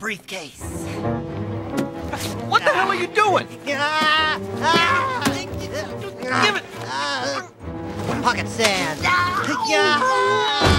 briefcase. What the hell are you doing? Give it! Give it! Pocket sand.